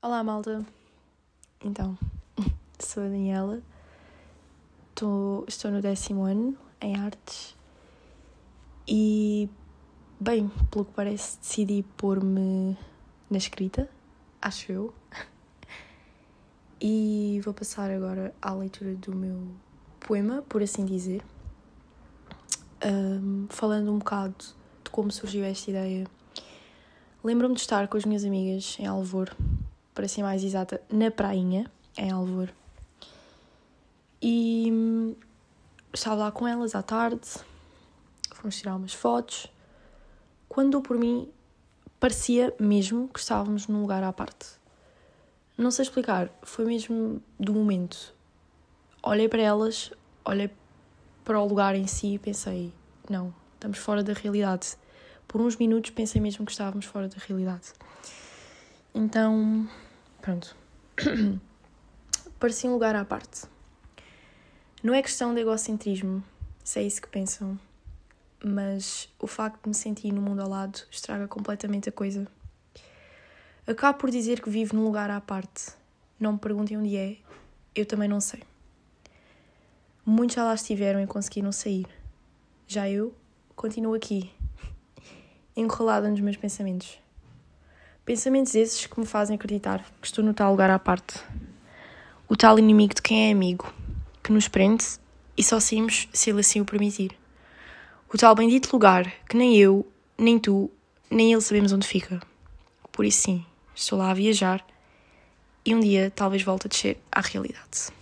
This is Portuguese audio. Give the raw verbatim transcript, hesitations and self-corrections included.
Olá, malta. Então, sou a Daniela, tô, estou no décimo ano em artes e, bem, pelo que parece, decidi pôr-me na escrita, acho eu, e vou passar agora à leitura do meu poema, por assim dizer, um, falando um bocado de como surgiu esta ideia. Lembro-me de estar com as minhas amigas em Alvor, para ser mais exata, na prainha, em Alvor. E hum, estava lá com elas à tarde, fomos tirar umas fotos. Quando dou por mim, parecia mesmo que estávamos num lugar à parte. Não sei explicar, foi mesmo do momento. Olhei para elas, olhei para o lugar em si e pensei, não, estamos fora da realidade. Por uns minutos pensei mesmo que estávamos fora da realidade. Então, pronto. Parecia um lugar à parte. Não é questão de egocentrismo, se é isso que pensam, mas o facto de me sentir no mundo ao lado estraga completamente a coisa. Acabo por dizer que vivo num lugar à parte. Não me perguntem onde é, eu também não sei. Muitos já lá estiveram e conseguiram sair. Já eu continuo aqui, enrolada nos meus pensamentos. Pensamentos esses que me fazem acreditar que estou no tal lugar à parte. O tal inimigo de quem é amigo, que nos prende e só saímos se ele assim o permitir. O tal bendito lugar que nem eu, nem tu, nem ele sabemos onde fica. Por isso sim, estou lá a viajar e um dia talvez volte a descer à realidade.